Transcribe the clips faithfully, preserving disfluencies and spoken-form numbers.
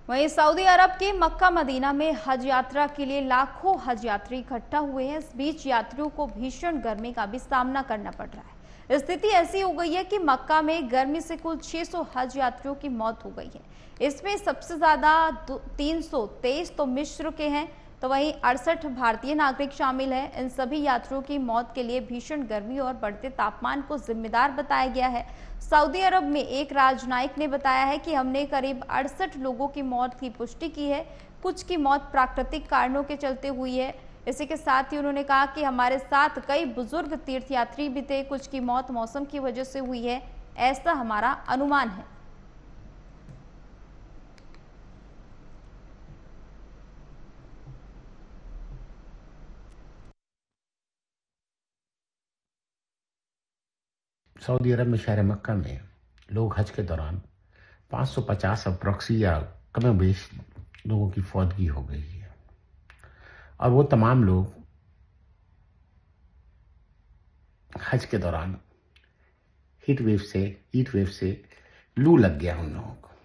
वहीं सऊदी अरब के Mecca Medina में हज यात्रा के लिए लाखों हज यात्री इकट्ठा हुए हैं। इस बीच यात्रियों को भीषण गर्मी का भी सामना करना पड़ रहा है। स्थिति ऐसी हो गई है कि मक्का में गर्मी से कुल छह सौ हज यात्रियों की मौत हो गई है। इसमें सबसे ज्यादा तीन सौ तेईस तो मिस्र के हैं, तो वहीं अड़सठ भारतीय नागरिक शामिल हैं। इन सभी यात्रियों की मौत के लिए भीषण गर्मी और बढ़ते तापमान को जिम्मेदार बताया गया है। सऊदी अरब में एक राजनयिक ने बताया है कि हमने करीब अड़सठ लोगों की मौत की पुष्टि की है। कुछ की मौत प्राकृतिक कारणों के चलते हुई है। इसी के साथ ही उन्होंने कहा कि हमारे साथ कई बुजुर्ग तीर्थयात्री भी थे, कुछ की मौत मौसम की वजह से हुई है, ऐसा हमारा अनुमान है। सऊदी अरब में शहर मक्का में लोग हज के दौरान पाँच सौ पचास अप्रॉक्सी या कम बेश लोगों की फौतगी हो गई है और वो तमाम लोग हज के दौरान हीट वेव से हीट वेव से लू लग गया उन लोगों को।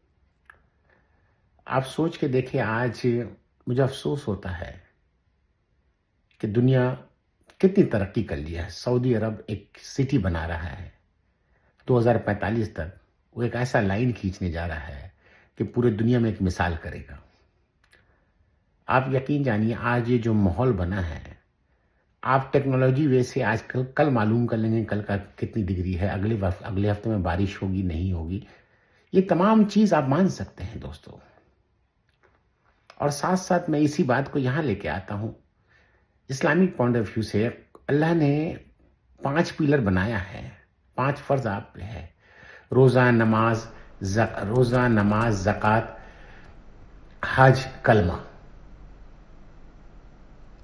आप सोच के देखिए, आज मुझे अफसोस होता है कि दुनिया कितनी तरक्की कर ली है। सऊदी अरब एक सिटी बना रहा है, दो हज़ार पैंतालीस तक वो एक ऐसा लाइन खींचने जा रहा है कि पूरे दुनिया में एक मिसाल करेगा। आप यकीन जानिए, आज ये जो माहौल बना है, आप टेक्नोलॉजी वे से आज कल कल मालूम कर लेंगे कल का कितनी डिग्री है, अगले अगले हफ्ते में बारिश होगी नहीं होगी, ये तमाम चीज आप मान सकते हैं दोस्तों। और साथ साथ मैं इसी बात को यहां लेके आता हूं, इस्लामिक पॉइंट ऑफ व्यू से अल्लाह ने पांच पिलर बनाया है, पांच फर्ज आप पे है। रोजा नमाज, रोजा नमाज, ज़कात, हज, कलमा।